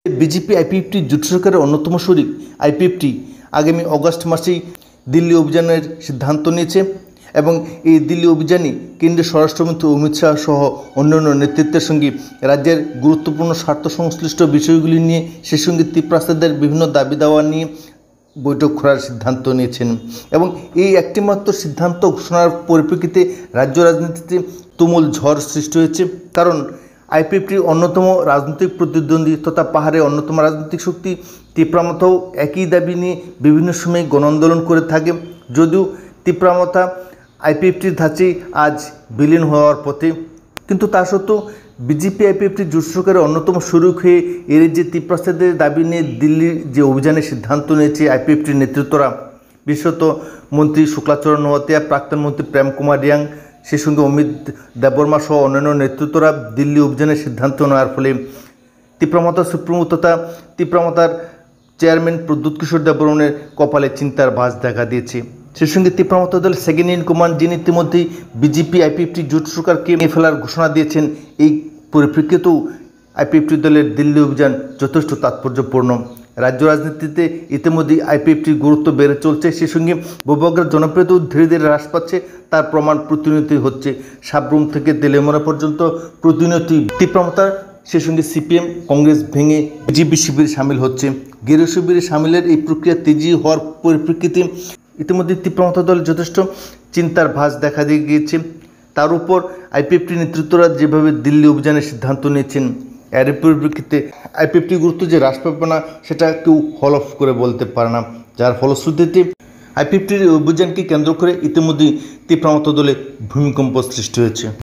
BJP IPFT জোট সরকারের অন্যতম শরিক আইপিএফটি আগামী অগস্ট মাসেই দিল্লি অভিযানের সিদ্ধান্ত নিয়েছে এবং এই দিল্লি অভিযানে কেন্দ্রীয় স্বরাষ্ট্রমন্ত্রী অমিত শাহ সহ অন্যান্য নেতৃত্বের সঙ্গে রাজ্যের গুরুত্বপূর্ণ স্বার্থ সংশ্লিষ্ট বিষয়গুলি নিয়ে সেই সঙ্গে তীব্রাস্তাদের বিভিন্ন দাবি দাওয়া নিয়ে বৈঠক করার সিদ্ধান্ত নিয়েছেন এবং এই একটিমাত্র সিদ্ধান্ত ঘোষণার পরিপ্রেক্ষিতে রাজ্য রাজনীতিতে তুমুল ঝড় সৃষ্টি হয়েছে। কারণ আইপিএফটির অন্যতম রাজনৈতিক প্রতিদ্বন্দ্বী তথা পাহাড়ে অন্যতম রাজনৈতিক শক্তি তীব্রামথাও একই দাবি নিয়ে বিভিন্ন সময় গণ আন্দোলন করে থাকে। যদিও তীব্রামথা আইপিএফটির ধাঁচেই আজ বিলীন হওয়ার পথে, কিন্তু তা সত্ত্বেও বিজেপি আইপিএফটি জোট সরকারের অন্যতম শরিক হয়ে এর যে তীব্রাস্তাদের দাবি নিয়ে দিল্লির যে অভিযানের সিদ্ধান্ত নিয়েছে আইপিএফটির নেতৃত্বরা, বিশেষত মন্ত্রী শুক্লাচরণ নোয়াতিয়া, প্রাক্তন মন্ত্রী প্রেম কুমার রিয়াং, সেই সঙ্গে অমিত দেববর্মা সহ অন্যান্য নেতৃত্বরা দিল্লি অভিযানের সিদ্ধান্ত নেওয়ার ফলে তীব্রামথার সুপ্রিমো তথা তীব্রামথার চেয়ারম্যান প্রদ্যুৎ কিশোর দেববর্মনের কপালে চিন্তার ভাঁজ দেখা দিয়েছে। সেই সঙ্গে তীব্রামথা দলের সেকেন্ড ইন কমান্ড, যিনি ইতিমধ্যেই বিজেপি আইপিএফটি জোট সরকারকে নিয়ে ফেলার ঘোষণা দিয়েছেন, এই পরিপ্রেক্ষিতেও আইপিএফটি দলের দিল্লি অভিযান যথেষ্ট তাৎপর্যপূর্ণ। রাজ্য রাজনীতিতে ইতিমধ্যেই আইপিএফটির গুরুত্ব বেড়ে চলছে, সেই সঙ্গে ববুয়াগ্রার জনপ্রিয়তাও ধীরে ধীরে হ্রাস পাচ্ছে, তার প্রমাণ প্রতিনিয়ত হচ্ছে। সাবরুম থেকে তেলেমরা পর্যন্ত প্রতিনিয়ত তীব্রামথার সেই সঙ্গে সিপিএম কংগ্রেস ভেঙে বিজেপি শিবিরে সামিল হচ্ছে। গেরুয়া শিবিরে সামিলের এই প্রক্রিয়া তেজি হওয়ার পরিপ্রেক্ষিতে ইতিমধ্যে তীব্রামথা দল যথেষ্ট চিন্তার ভাঁজ দেখা দিয়ে গিয়েছে। তার উপর আইপিএফটি নেতৃত্বরা যেভাবে দিল্লি অভিযানের সিদ্ধান্ত নিয়েছেন, এর পরিপ্রেক্ষিতে আইপিএফটির গুরুত্ব যে হ্রাস পাবে না সেটা কেউ হলফ করে বলতে পারে না, যার ফলশ্রুতিতে আইপিএফটির অভিযানকে কেন্দ্র করে ইতিমধ্যেই তীব্রামথা দলে ভূমিকম্প সৃষ্টি হয়েছে।